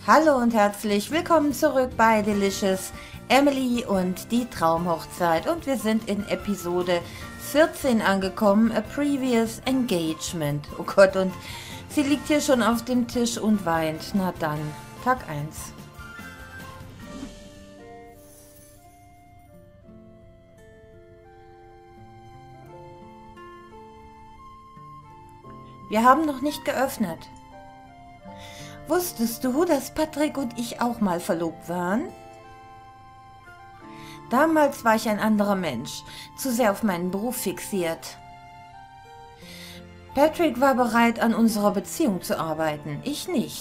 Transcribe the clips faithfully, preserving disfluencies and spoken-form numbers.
Hallo und herzlich willkommen zurück bei Delicious Emily und die Traumhochzeit. Und wir sind in Episode vierzehn angekommen, A Previous Engagement. Oh Gott, und sie liegt hier schon auf dem Tisch und weint. Na dann, Tag eins. Wir haben noch nicht geöffnet. Wusstest du, dass Patrick und ich auch mal verlobt waren? Damals war ich ein anderer Mensch, zu sehr auf meinen Beruf fixiert. Patrick war bereit, an unserer Beziehung zu arbeiten, ich nicht.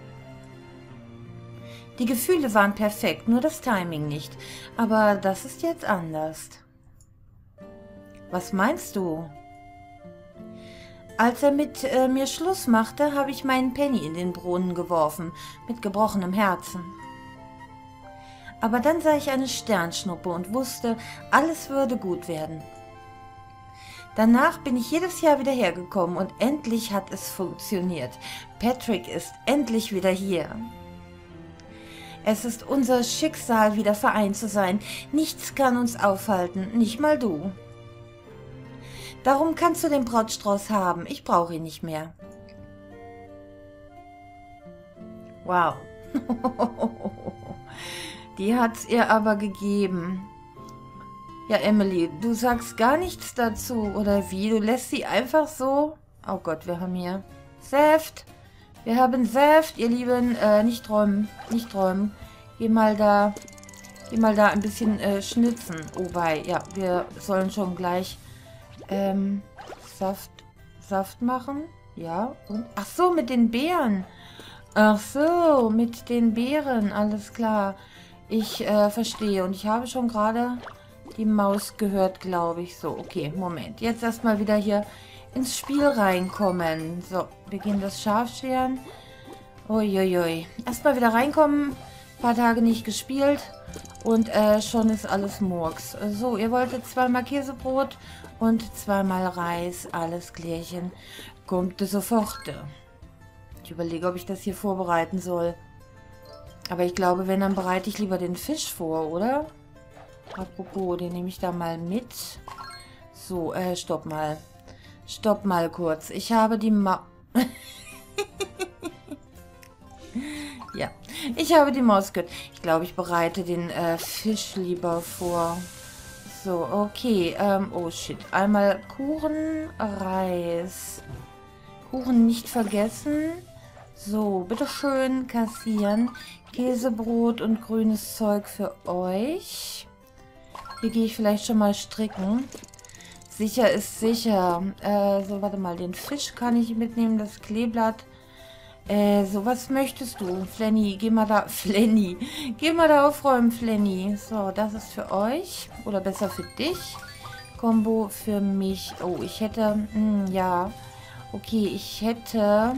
Die Gefühle waren perfekt, nur das Timing nicht. Aber das ist jetzt anders. Was meinst du? Als er mit äh, mir Schluss machte, habe ich meinen Penny in den Brunnen geworfen, mit gebrochenem Herzen. Aber dann sah ich eine Sternschnuppe und wusste, alles würde gut werden. Danach bin ich jedes Jahr wieder hergekommen und endlich hat es funktioniert. Patrick ist endlich wieder hier. Es ist unser Schicksal, wieder vereint zu sein. Nichts kann uns aufhalten, nicht mal du. Darum kannst du den Brautstrauß haben. Ich brauche ihn nicht mehr. Wow. Die hat's ihr aber gegeben. Ja, Emily, du sagst gar nichts dazu, oder wie? Du lässt sie einfach so... Oh Gott, wir haben hier Saft. Wir haben Saft, ihr Lieben. Äh, nicht träumen, nicht träumen. Geh mal da, geh mal da ein bisschen äh, schnitzen. Oh, wei, ja, wir sollen schon gleich... Ähm, Saft, Saft machen. Ja, und... Ach so, mit den Beeren. Ach so, mit den Beeren. Alles klar. Ich äh, verstehe. Und ich habe schon gerade die Maus gehört, glaube ich. So, okay, Moment. Jetzt erstmal wieder hier ins Spiel reinkommen. So, wir gehen das Schafscheren. Uiuiui. Erstmal wieder reinkommen. Ein paar Tage nicht gespielt. Und äh, schon ist alles Murks. So, ihr wolltet zweimal Käsebrot und zweimal Reis. Alles klärchen. Kommt sofort. Ich überlege, ob ich das hier vorbereiten soll. Aber ich glaube, wenn, dann bereite ich lieber den Fisch vor, oder? Apropos, den nehme ich da mal mit. So, äh, stopp mal. Stopp mal kurz. Ich habe die Ma... Ja, ich habe die Maus gehört. Ich glaube, ich bereite den äh, Fisch lieber vor. So, okay. Ähm, oh, shit. Einmal Kuchen, Reis. Kuchen nicht vergessen. So, bitteschön kassieren. Käsebrot und grünes Zeug für euch. Hier gehe ich vielleicht schon mal stricken. Sicher ist sicher. Äh, so, warte mal. Den Fisch kann ich mitnehmen. Das Kleeblatt. Äh, so, was möchtest du? Flenny, geh mal da... Flenny. Geh mal da aufräumen, Flenny. So, das ist für euch. Oder besser für dich. Combo für mich. Oh, ich hätte... Mh, ja. Okay, ich hätte...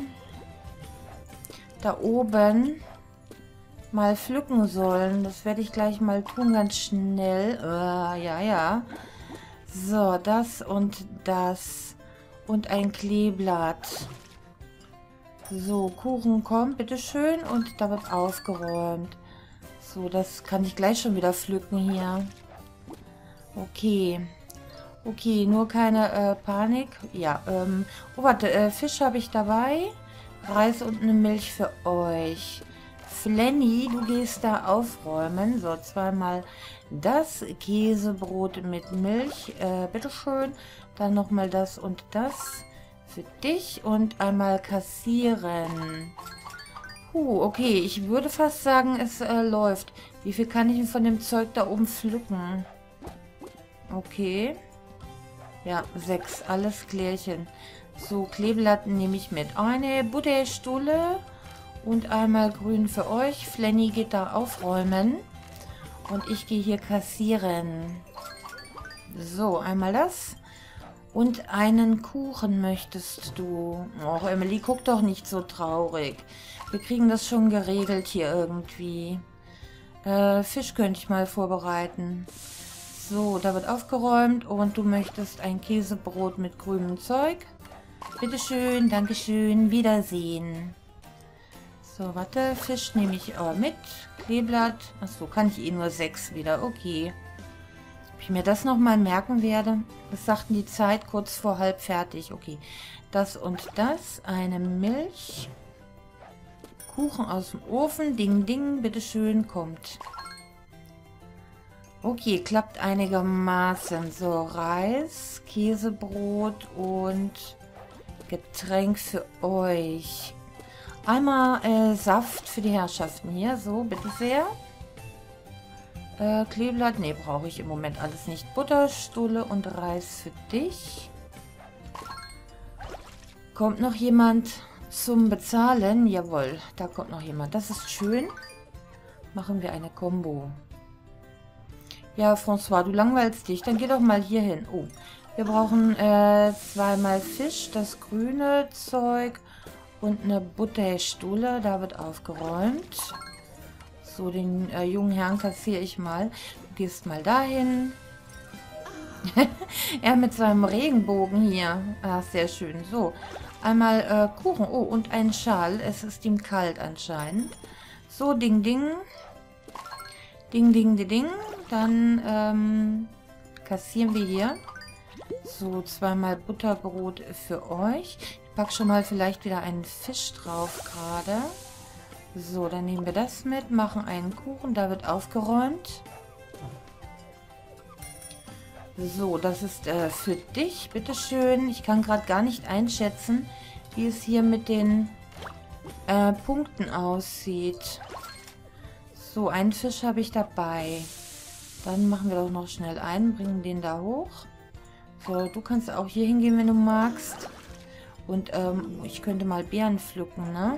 da oben... mal pflücken sollen. Das werde ich gleich mal tun, ganz schnell. Äh, ja, ja. So, das und das. Und ein Kleeblatt. So, Kuchen kommt, bitteschön. Und da wird aufgeräumt. So, das kann ich gleich schon wieder pflücken hier. Okay. Okay, nur keine äh, Panik. Ja, ähm. Oh, warte, äh, Fisch habe ich dabei. Reis und eine Milch für euch. Flenny, du gehst da aufräumen. So, zweimal das Käsebrot mit Milch. Äh, bitteschön. Dann nochmal das und das. Für dich und einmal kassieren. Puh, okay. Ich würde fast sagen, es äh, läuft. Wie viel kann ich denn von dem Zeug da oben pflücken? Okay. Ja, sechs. Alles klärchen. So, Kleeblatt nehme ich mit. Eine Butterstulle und einmal grün für euch. Flenny geht da aufräumen. Und ich gehe hier kassieren. So, einmal das. Und einen Kuchen möchtest du. Och, Emily, guck doch nicht so traurig. Wir kriegen das schon geregelt hier irgendwie. Äh, Fisch könnte ich mal vorbereiten. So, da wird aufgeräumt. Und du möchtest ein Käsebrot mit grünem Zeug. Bitteschön, Dankeschön, Wiedersehen. So, warte. Fisch nehme ich aber mit. Kleeblatt. Achso, kann ich eh nur sechs wieder. Okay. Ob ich mir das nochmal merken werde? Was sagten die Zeit? Kurz vor halb fertig. Okay. Das und das. Eine Milch. Kuchen aus dem Ofen. Ding, ding. Bitteschön, kommt. Okay, klappt einigermaßen. So, Reis, Käsebrot und Getränk für euch. Einmal äh, Saft für die Herrschaften hier. So, bitte sehr. Äh, Kleeblatt, nee, brauche ich im Moment alles nicht. Butter, Stulle und Reis für dich. Kommt noch jemand zum Bezahlen? Jawohl, da kommt noch jemand. Das ist schön. Machen wir eine Combo. Ja, François, du langweilst dich. Dann geh doch mal hier hin. Oh, wir brauchen äh, zweimal Fisch, das grüne Zeug und eine Butterstulle. Da wird aufgeräumt. So, den äh, jungen Herrn kassiere ich mal. Du gehst mal dahin. Er mit seinem Regenbogen hier. Ah, sehr schön. So, einmal äh, Kuchen. Oh, und ein Schal. Es ist ihm kalt anscheinend. So, ding, ding. Ding, ding, ding, ding. Dann ähm, kassieren wir hier. So, zweimal Butterbrot für euch. Ich packe schon mal vielleicht wieder einen Fisch drauf gerade. So, dann nehmen wir das mit, machen einen Kuchen. Da wird aufgeräumt. So, das ist äh, für dich. Bitteschön. Ich kann gerade gar nicht einschätzen, wie es hier mit den äh, Punkten aussieht. So, einen Fisch habe ich dabei. Dann machen wir doch noch schnell einen, bringen den da hoch. So, du kannst auch hier hingehen, wenn du magst. Und ähm, ich könnte mal Beeren pflücken, ne?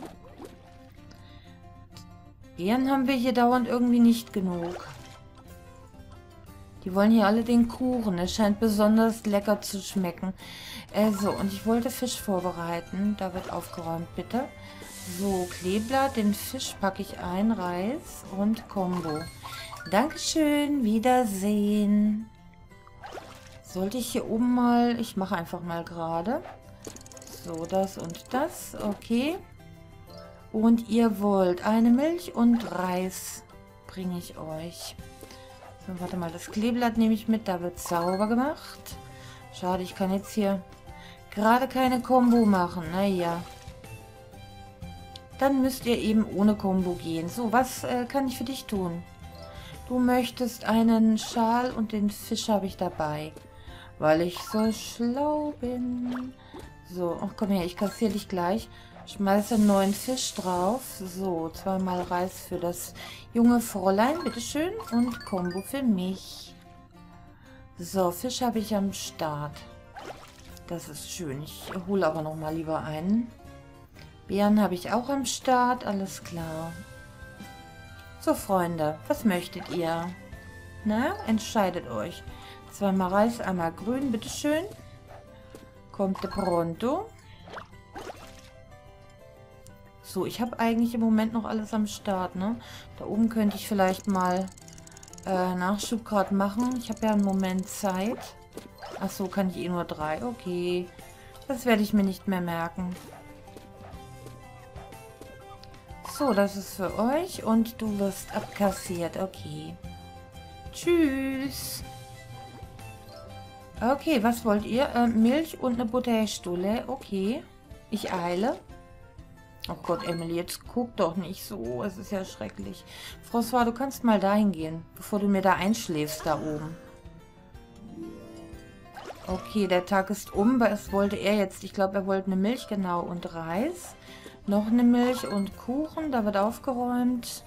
Beeren haben wir hier dauernd irgendwie nicht genug. Die wollen hier alle den Kuchen. Es scheint besonders lecker zu schmecken. Äh, so, und ich wollte Fisch vorbereiten. Da wird aufgeräumt, bitte. So, Kleeblatt, den Fisch packe ich ein, Reis und Combo. Dankeschön, Wiedersehen. Sollte ich hier oben mal... Ich mache einfach mal gerade. So, das und das, okay. Und ihr wollt eine Milch und Reis bringe ich euch. So, warte mal, das Kleeblatt nehme ich mit, da wird sauber gemacht. Schade, ich kann jetzt hier gerade keine Combo machen, naja. Dann müsst ihr eben ohne Combo gehen. So, was äh, kann ich für dich tun? Du möchtest einen Schal und den Fisch habe ich dabei. Weil ich so schlau bin. So, ach komm her, ich kassiere dich gleich. Schmeiße einen neuen Fisch drauf. So, zweimal Reis für das junge Fräulein, bitteschön. Und Combo für mich. So, Fisch habe ich am Start. Das ist schön. Ich hole aber noch mal lieber einen. Beeren habe ich auch am Start. Alles klar. So, Freunde, was möchtet ihr? Na, entscheidet euch. Zweimal Reis, einmal grün, bitteschön. Kommt pronto. So, ich habe eigentlich im Moment noch alles am Start, ne? Da oben könnte ich vielleicht mal äh, Nachschub gerade machen. Ich habe ja einen Moment Zeit. Ach so, kann ich eh nur drei. Okay. Das werde ich mir nicht mehr merken. So, das ist für euch und du wirst abkassiert. Okay. Tschüss. Okay, was wollt ihr? Äh, Milch und eine Butterstulle. Okay. Ich eile. Oh Gott, Emily, jetzt guck doch nicht so. Es ist ja schrecklich. François, du kannst mal dahin gehen, bevor du mir da einschläfst, da oben. Okay, der Tag ist um. Was wollte er jetzt? Ich glaube, er wollte eine Milch, genau, und Reis. Noch eine Milch und Kuchen. Da wird aufgeräumt.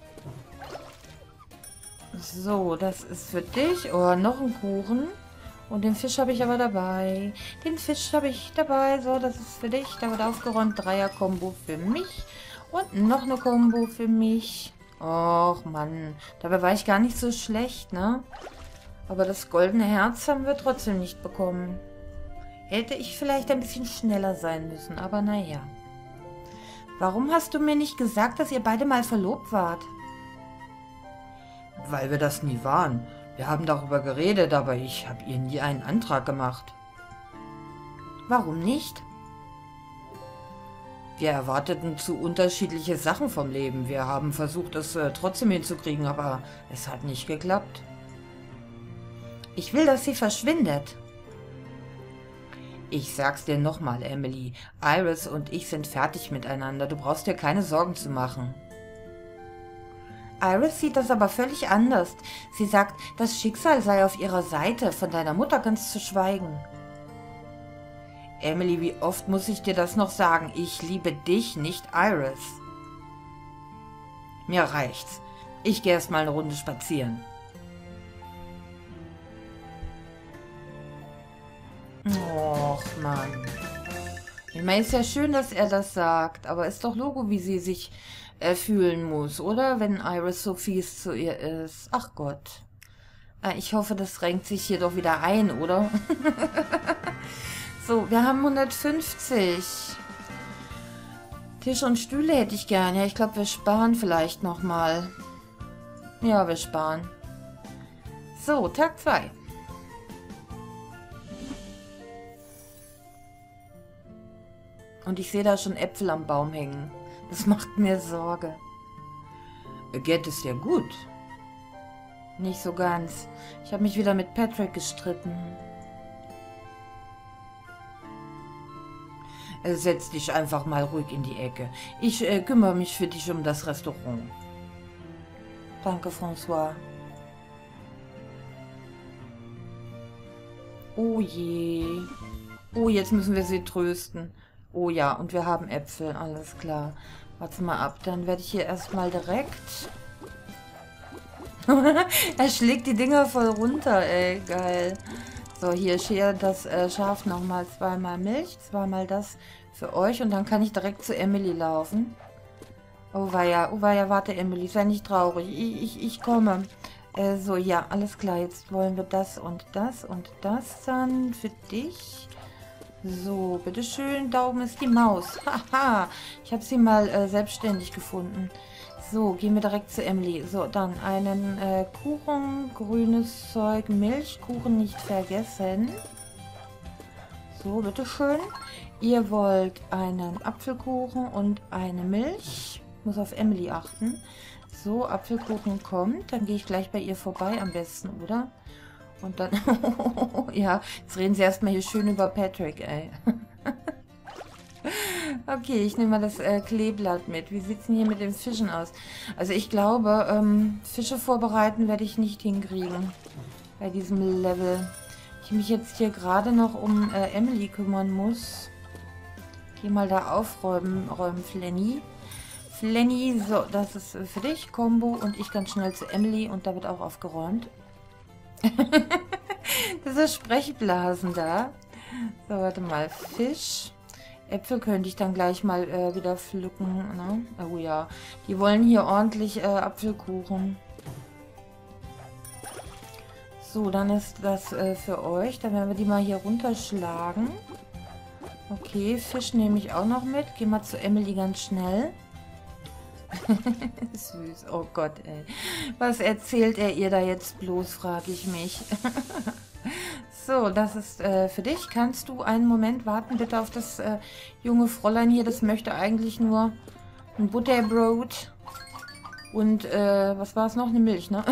So, das ist für dich. Oh, noch ein Kuchen. Und den Fisch habe ich aber dabei. Den Fisch habe ich dabei. So, das ist für dich. Da wird aufgeräumt. Dreier-Kombo für mich. Und noch eine Kombo für mich. Och, Mann. Dabei war ich gar nicht so schlecht, ne? Aber das goldene Herz haben wir trotzdem nicht bekommen. Hätte ich vielleicht ein bisschen schneller sein müssen. Aber naja. Warum hast du mir nicht gesagt, dass ihr beide mal verlobt wart? Weil wir das nie waren. Wir haben darüber geredet, aber ich habe ihr nie einen Antrag gemacht. Warum nicht? Wir erwarteten zu unterschiedliche Sachen vom Leben. Wir haben versucht, es äh, trotzdem hinzukriegen, aber es hat nicht geklappt. Ich will, dass sie verschwindet. Ich sag's dir nochmal, Emily. Iris und ich sind fertig miteinander. Du brauchst dir keine Sorgen zu machen. Iris sieht das aber völlig anders. Sie sagt, das Schicksal sei auf ihrer Seite, von deiner Mutter ganz zu schweigen. Emily, wie oft muss ich dir das noch sagen? Ich liebe dich, nicht Iris. Mir reicht's. Ich gehe erst mal eine Runde spazieren. Och, Mann. Ich meine, ist ja schön, dass er das sagt, aber ist doch Logo, wie sie sich äh, fühlen muss, oder? Wenn Iris so fies zu ihr ist. Ach Gott. Äh, ich hoffe, das renkt sich hier doch wieder ein, oder? So, wir haben hundertfünfzig. Tisch und Stühle hätte ich gern. Ja, ich glaube, wir sparen vielleicht nochmal. Ja, wir sparen. So, Tag zwei. Und ich sehe da schon Äpfel am Baum hängen. Das macht mir Sorge. Geht es dir gut? Nicht so ganz. Ich habe mich wieder mit Patrick gestritten. Setz dich einfach mal ruhig in die Ecke. Ich äh, kümmere mich für dich um das Restaurant. Danke, François. Oh je. Oh, jetzt müssen wir sie trösten. Oh ja, und wir haben Äpfel, alles klar. Warte mal ab, dann werde ich hier erstmal direkt... Er schlägt die Dinger voll runter, ey, geil. So, hier schere das äh, Schaf nochmal zweimal Milch, zweimal das für euch und dann kann ich direkt zu Emily laufen. Oh weia, oh weia, warte Emily, sei nicht traurig, ich, ich, ich komme. Äh, so, ja, alles klar, jetzt wollen wir das und das und das dann für dich. So, bitteschön, da oben ist die Maus. Haha, ich habe sie mal äh, selbstständig gefunden. So, gehen wir direkt zu Emily. So, dann einen äh, Kuchen, grünes Zeug, Milchkuchen nicht vergessen. So, bitteschön. Ihr wollt einen Apfelkuchen und eine Milch. Ich muss auf Emily achten. So, Apfelkuchen kommt. Dann gehe ich gleich bei ihr vorbei am besten, oder? Und dann... ja, jetzt reden sie erstmal hier schön über Patrick, ey. Okay, ich nehme mal das äh, Kleeblatt mit. Wie sieht es denn hier mit den Fischen aus? Also ich glaube, ähm, Fische vorbereiten werde ich nicht hinkriegen. Bei diesem Level. Ich mich jetzt hier gerade noch um äh, Emily kümmern muss. Geh mal da aufräumen, räumen, Flenny. Flenny, so, das ist äh, für dich, Combo. Und ich ganz schnell zu Emily und da wird auch aufgeräumt. Das ist Sprechblasen da. So, warte mal, Fisch. Äpfel könnte ich dann gleich mal äh, wieder pflücken. Ne? Oh ja, die wollen hier ordentlich äh, Apfelkuchen. So, dann ist das äh, für euch. Dann werden wir die mal hier runterschlagen. Okay, Fisch nehme ich auch noch mit. Geh mal zu Emily ganz schnell. Süß, oh Gott, ey. Was erzählt er ihr da jetzt bloß, frage ich mich. So, das ist äh, für dich. Kannst du einen Moment warten, bitte, auf das äh, junge Fräulein hier? Das möchte eigentlich nur ein Butterbrot und, äh, was war es noch? Eine Milch, ne?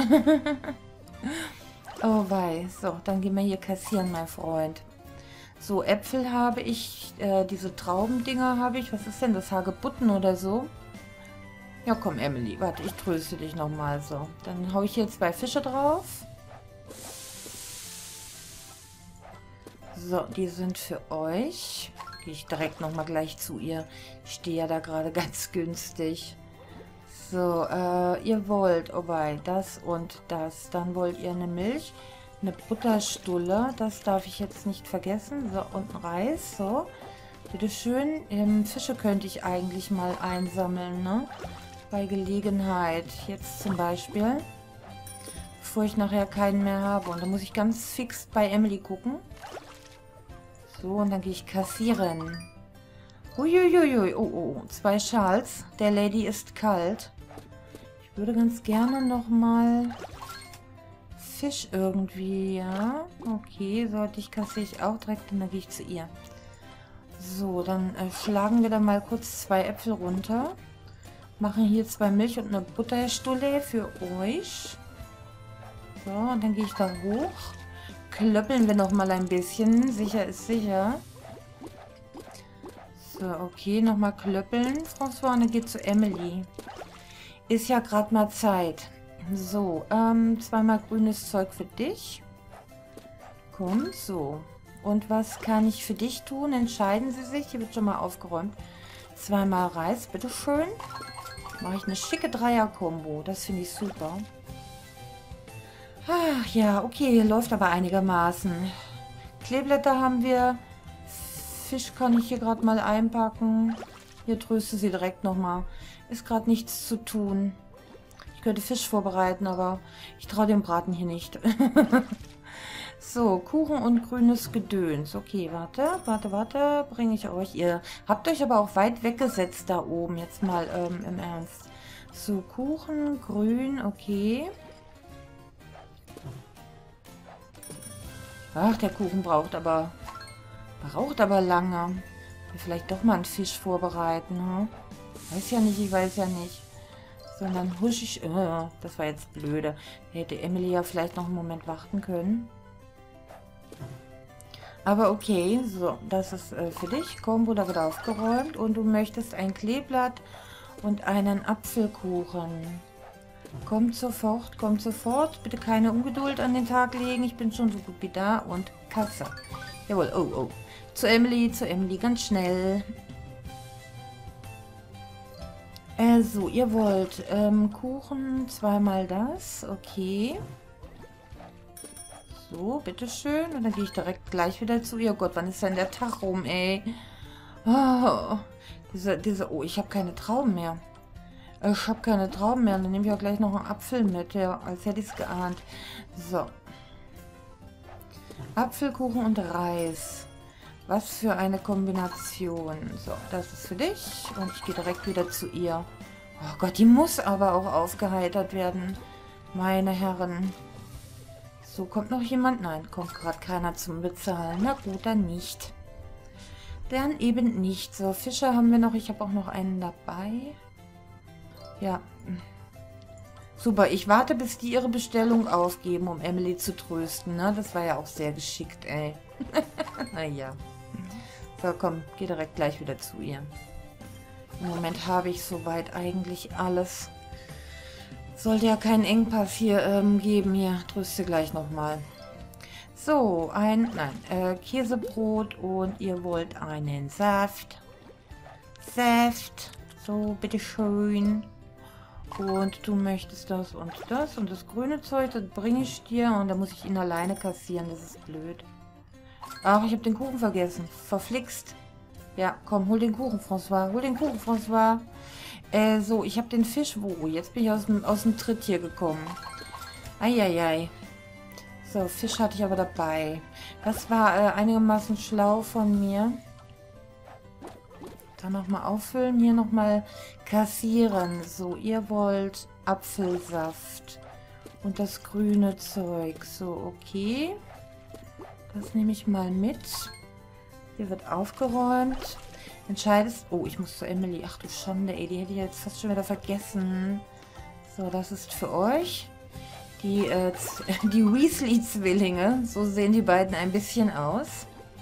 Oh wei. So, dann gehen wir hier kassieren, mein Freund. So, Äpfel habe ich, äh, diese Traubendinger habe ich. Was ist denn das? Hagebutten oder so? Ja, komm, Emily, warte, ich tröste dich nochmal so. Dann haue ich hier zwei Fische drauf. So, die sind für euch. Gehe ich direkt nochmal gleich zu ihr. Ich stehe ja da gerade ganz günstig. So, äh, ihr wollt, oh wei, das und das. Dann wollt ihr eine Milch, eine Butterstulle. Das darf ich jetzt nicht vergessen. So, und Reis, so. Bitteschön. Ähm, Fische könnte ich eigentlich mal einsammeln, ne? Bei Gelegenheit. Jetzt zum Beispiel. Bevor ich nachher keinen mehr habe. Und dann muss ich ganz fix bei Emily gucken. So, und dann gehe ich kassieren. Uiuiui, oh, oh, zwei Schals. Der Lady ist kalt. Ich würde ganz gerne nochmal Fisch irgendwie, ja. Okay, sollte ich kassiere ich auch direkt und dann gehe ich zu ihr. So, dann äh, schlagen wir da mal kurz zwei Äpfel runter. Machen hier zwei Milch und eine Butterstulle für euch. So, und dann gehe ich da hoch. Klöppeln wir noch mal ein bisschen. Sicher ist sicher. So, okay, nochmal klöppeln. François, und dann geht zu Emily. Ist ja gerade mal Zeit. So, ähm, zweimal grünes Zeug für dich. Komm, so. Und was kann ich für dich tun? Entscheiden Sie sich. Hier wird schon mal aufgeräumt. Zweimal Reis, bitteschön. Mache ich eine schicke Dreier-Kombo. Das finde ich super. Ach ja, okay, läuft aber einigermaßen. Kleeblätter haben wir. Fisch kann ich hier gerade mal einpacken. Hier tröste sie direkt nochmal. Ist gerade nichts zu tun. Ich könnte Fisch vorbereiten, aber ich traue dem Braten hier nicht. So, Kuchen und grünes Gedöns. Okay, warte, warte, warte. Bringe ich euch. Ihr habt euch aber auch weit weggesetzt da oben. Jetzt mal ähm, im Ernst. So, Kuchen, grün, okay. Ach, der Kuchen braucht aber... Braucht aber lange. Vielleicht doch mal einen Fisch vorbereiten, hm? Weiß ja nicht, ich weiß ja nicht. Sondern husch ich... Oh, das war jetzt blöde. Hätte Emily ja vielleicht noch einen Moment warten können. Aber okay, so, das ist äh, für dich. Kombo, da wird aufgeräumt. Und du möchtest ein Kleeblatt und einen Apfelkuchen. Kommt sofort, kommt sofort. Bitte keine Ungeduld an den Tag legen. Ich bin schon so gut wie da. Und Kasse. Jawohl, oh, oh. Zu Emily, zu Emily, ganz schnell. Äh, so, ihr wollt ähm, Kuchen, zweimal das. Okay. So, bitteschön. Und dann gehe ich direkt gleich wieder zu ihr. Oh Gott, wann ist denn der Tag rum, ey? Oh, diese, diese, oh, ich habe keine Trauben mehr. Ich habe keine Trauben mehr. Dann nehme ich auch gleich noch einen Apfel mit. Ja, als hätte ich es geahnt. So. Apfelkuchen und Reis. Was für eine Kombination. So, das ist für dich. Und ich gehe direkt wieder zu ihr. Oh Gott, die muss aber auch aufgeheitert werden. Meine Herren. So, kommt noch jemand? Nein, kommt gerade keiner zum Bezahlen. Na gut, dann nicht. Dann eben nicht. So, Fische haben wir noch. Ich habe auch noch einen dabei. Ja. Super, ich warte, bis die ihre Bestellung aufgeben, um Emily zu trösten. Ne? Das war ja auch sehr geschickt, ey. Naja. So, komm, geh direkt gleich wieder zu ihr. Im Moment habe ich soweit eigentlich alles. Sollte ja keinen Engpass hier ähm, geben. Hier, tröste gleich nochmal. So, ein, nein, äh, Käsebrot und ihr wollt einen Saft. Saft. So, bitteschön. Und du möchtest das und das und das grüne Zeug, das bringe ich dir. Und da muss ich ihn alleine kassieren, das ist blöd. Ach, ich habe den Kuchen vergessen. Verflixt. Ja, komm, hol den Kuchen, François. Hol den Kuchen, François. Äh, so, ich habe den Fisch. Wo? Jetzt bin ich aus dem, aus dem Tritt hier gekommen. Eieiei. So, Fisch hatte ich aber dabei. Das war äh, einigermaßen schlau von mir. Dann nochmal auffüllen. Hier nochmal kassieren. So, ihr wollt Apfelsaft. Und das grüne Zeug. So, okay. Das nehme ich mal mit. Hier wird aufgeräumt. Entscheidest... Oh, ich muss zu Emily. Ach du Schande, ey. Die hätte ich jetzt fast schon wieder vergessen. So, das ist für euch. Die, äh, die Weasley-Zwillinge. So sehen die beiden ein bisschen aus.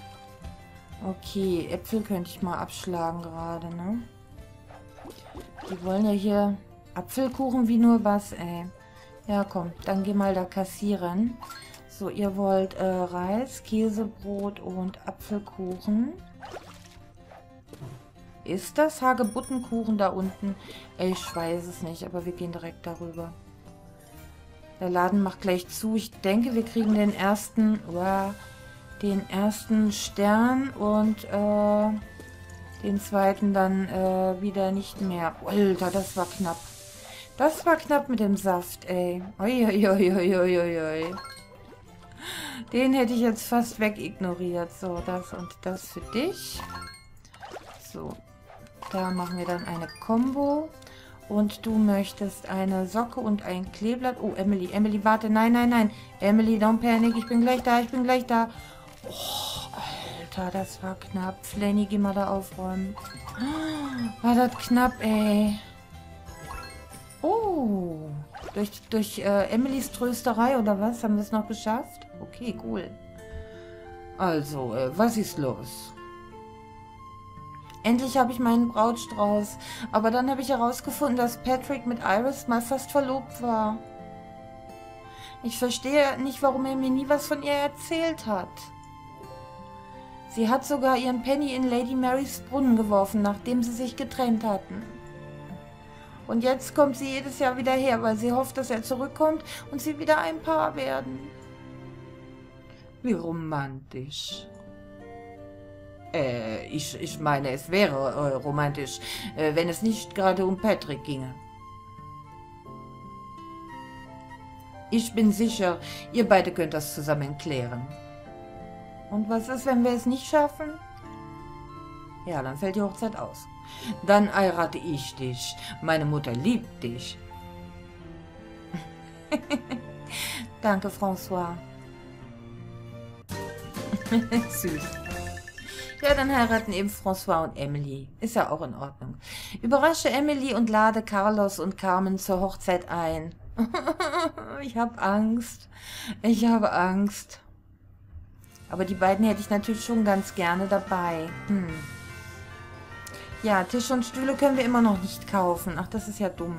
Okay, Äpfel könnte ich mal abschlagen gerade, ne? Die wollen ja hier Apfelkuchen wie nur was, ey. Ja, komm, dann geh mal da kassieren. So, ihr wollt äh, Reis, Käsebrot und Apfelkuchen. Ist das Hagebuttenkuchen da unten? Ich weiß es nicht, aber wir gehen direkt darüber. Der Laden macht gleich zu. Ich denke, wir kriegen den ersten, uh, den ersten Stern und äh, den zweiten dann äh, wieder nicht mehr. Alter, das war knapp. Das war knapp mit dem Saft, ey. Uiuiuiuiui. Den hätte ich jetzt fast wegignoriert. So, das und das für dich. So, da machen wir dann eine Combo. Und du möchtest eine Socke und ein Kleeblatt. Oh, Emily, Emily, warte. Nein, nein, nein. Emily, don't panic. Ich bin gleich da, ich bin gleich da. Oh, Alter, das war knapp. Flanny, geh mal da aufräumen. War das knapp, ey. Oh. Durch, durch äh, Emilys Trösterei oder was? Haben wir es noch geschafft? Okay, cool. Also, äh, was ist los? Endlich habe ich meinen Brautstrauß. Aber dann habe ich herausgefunden, dass Patrick mit Iris mal fast verlobt war. Ich verstehe nicht, warum er mir nie was von ihr erzählt hat. Sie hat sogar ihren Penny in Lady Marys Brunnen geworfen, nachdem sie sich getrennt hatten. Und jetzt kommt sie jedes Jahr wieder her, weil sie hofft, dass er zurückkommt und sie wieder ein Paar werden. Wie romantisch. Äh, ich, ich meine, es wäre äh, romantisch, äh, wenn es nicht gerade um Patrick ginge. Ich bin sicher, ihr beide könnt das zusammen klären. Und was ist, wenn wir es nicht schaffen? Ja, dann fällt die Hochzeit aus. Dann heirate ich dich. Meine Mutter liebt dich. Danke, François. Süß. Ja, dann heiraten eben François und Emily. Ist ja auch in Ordnung. Überrasche Emily und lade Carlos und Carmen zur Hochzeit ein. Ich habe Angst. Ich habe Angst. Aber die beiden hätte ich natürlich schon ganz gerne dabei. Hm. Ja, Tisch und Stühle können wir immer noch nicht kaufen. Ach, das ist ja dumm.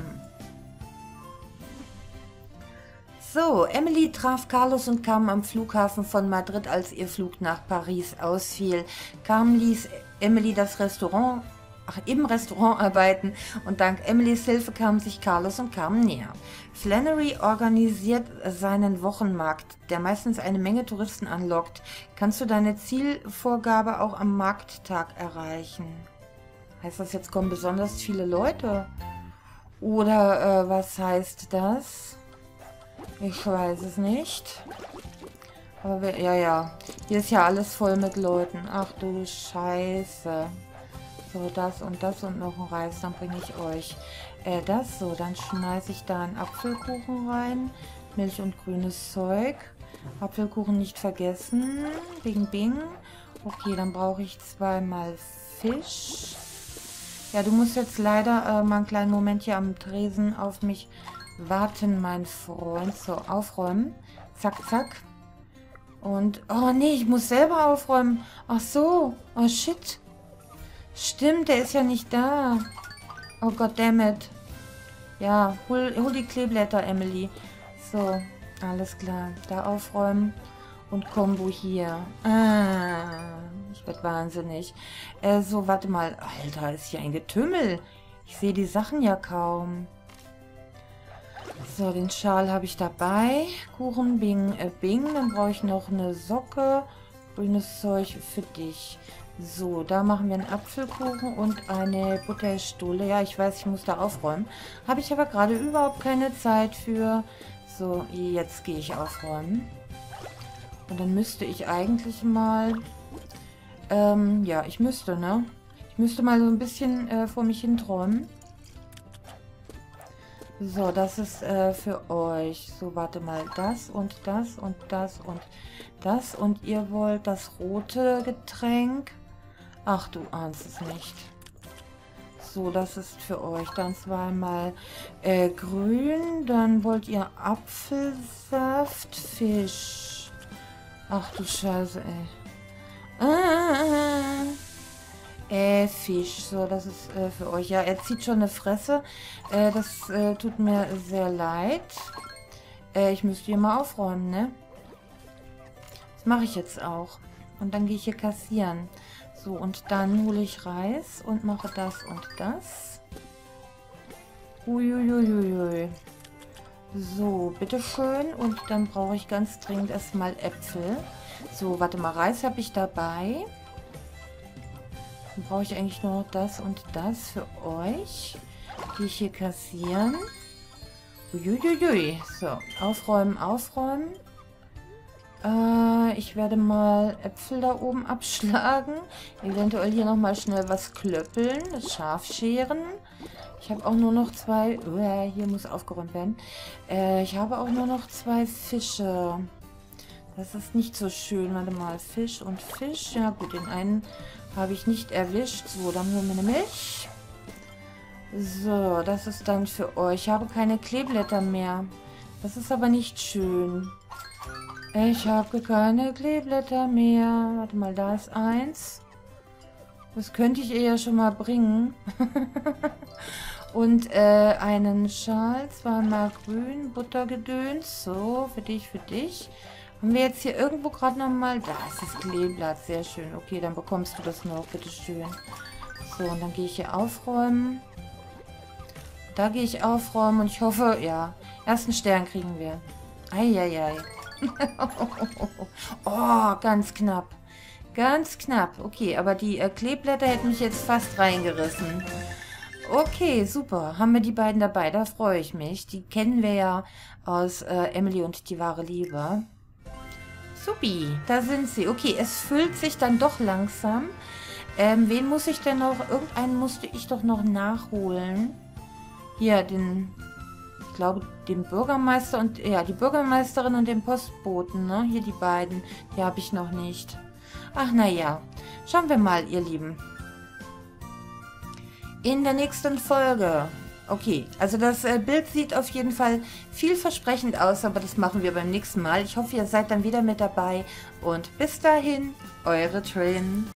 So, Emily traf Carlos und Carmen am Flughafen von Madrid, als ihr Flug nach Paris ausfiel. Carmen ließ Emily das Restaurant, ach, im Restaurant arbeiten und dank Emilys Hilfe kamen sich Carlos und Carmen näher. Flannery organisiert seinen Wochenmarkt, der meistens eine Menge Touristen anlockt. Kannst du deine Zielvorgabe auch am Markttag erreichen? Heißt das, jetzt kommen besonders viele Leute? Oder äh, was heißt das? Ich weiß es nicht. Aber wir, ja, ja. Hier ist ja alles voll mit Leuten. Ach du Scheiße. So, das und das und noch ein Reis. Dann bringe ich euch äh, das so. Dann schmeiße ich da einen Apfelkuchen rein. Milch und grünes Zeug. Apfelkuchen nicht vergessen. Bing, bing. Okay, dann brauche ich zweimal Fisch. Ja, du musst jetzt leider äh, mal einen kleinen Moment hier am Tresen auf mich warten, mein Freund. So, aufräumen. Zack, zack. Und, oh nee, ich muss selber aufräumen. Ach so. Oh shit. Stimmt, der ist ja nicht da. Oh goddammit. Ja, hol, hol die Kleeblätter, Emily. So, alles klar. Da aufräumen. Und Kombo hier. Ah, ich werde wahnsinnig. Äh, so, warte mal. Alter, ist hier ein Getümmel. Ich sehe die Sachen ja kaum. So, den Schal habe ich dabei. Kuchen, bing, äh, bing. Dann brauche ich noch eine Socke. Grünes Zeug für dich. So, da machen wir einen Apfelkuchen und eine Butterstulle. Ja, ich weiß, ich muss da aufräumen. Habe ich aber gerade überhaupt keine Zeit für. So, jetzt gehe ich aufräumen. Und dann müsste ich eigentlich mal... Ähm, ja, ich müsste, ne? Ich müsste mal so ein bisschen äh, vor mich hinträumen. So, das ist äh, für euch. So, warte mal. Das und das und das und das. Und ihr wollt das rote Getränk. Ach, du ahnst es nicht. So, das ist für euch. Dann zweimal äh, grün. Dann wollt ihr Apfelsaft, Fisch. Ach du Scheiße, ey. Ah, äh, Fisch. So, das ist äh, für euch. Ja, er zieht schon eine Fresse. Äh, das äh, tut mir sehr leid. Äh, ich müsste hier mal aufräumen, ne? Das mache ich jetzt auch. Und dann gehe ich hier kassieren. So, und dann hole ich Reis und mache das und das. Uiuiuiui. So, bitteschön. Und dann brauche ich ganz dringend erstmal Äpfel. So, warte mal, Reis habe ich dabei. Dann brauche ich eigentlich nur noch das und das für euch. Die ich hier kassieren. Uiuiui. So, aufräumen, aufräumen. Äh, ich werde mal Äpfel da oben abschlagen. Eventuell hier nochmal schnell was klöppeln. Das Scharf scheren. Ich habe auch nur noch zwei... Uh, hier muss aufgeräumt werden. Äh, ich habe auch nur noch zwei Fische. Das ist nicht so schön. Warte mal, Fisch und Fisch. Ja gut, den einen habe ich nicht erwischt. So, dann holen wir eine Milch. So, das ist dann für euch. Ich habe keine Kleeblätter mehr. Das ist aber nicht schön. Ich habe keine Kleeblätter mehr. Warte mal, da ist eins. Das könnte ich ihr ja schon mal bringen. Und äh, einen Schal, zweimal grün, Buttergedöns. So, für dich, für dich. Haben wir jetzt hier irgendwo gerade nochmal... Da ist das Kleeblatt, sehr schön. Okay, dann bekommst du das noch, bitteschön. So, und dann gehe ich hier aufräumen. Da gehe ich aufräumen und ich hoffe, ja, ersten Stern kriegen wir. Eieiei. Oh, ganz knapp. Ganz knapp. Okay, aber die äh, Kleeblätter hätten mich jetzt fast reingerissen. Okay, super. Haben wir die beiden dabei? Da freue ich mich. Die kennen wir ja aus äh, Emily und die wahre Liebe. Supi, da sind sie. Okay, es füllt sich dann doch langsam. Ähm, wen muss ich denn noch? Irgendeinen musste ich doch noch nachholen. Hier, den, ich glaube, den Bürgermeister und, ja, die Bürgermeisterin und den Postboten, ne? Hier die beiden, die habe ich noch nicht. Ach, naja, schauen wir mal, ihr Lieben. In der nächsten Folge. Okay, also das äh, Bild sieht auf jeden Fall vielversprechend aus, aber das machen wir beim nächsten Mal. Ich hoffe, ihr seid dann wieder mit dabei und bis dahin, eure Trin.